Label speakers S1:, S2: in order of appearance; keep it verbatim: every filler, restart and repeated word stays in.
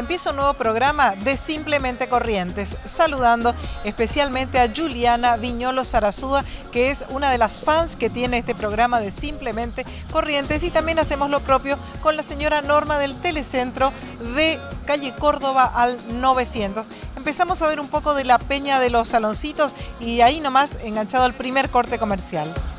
S1: empieza un nuevo programa de Simplemente Corrientes, saludando especialmente a Juliana Viñolo Sarazúa, que es una de las fans que tiene este programa de Simplemente Corrientes, y también hacemos lo propio con la señora Norma del Telecentro de calle Córdoba al novecientos. Empezamos a ver un poco de la Peña de los Alonsitos y ahí nomás enganchado al primer corte comercial.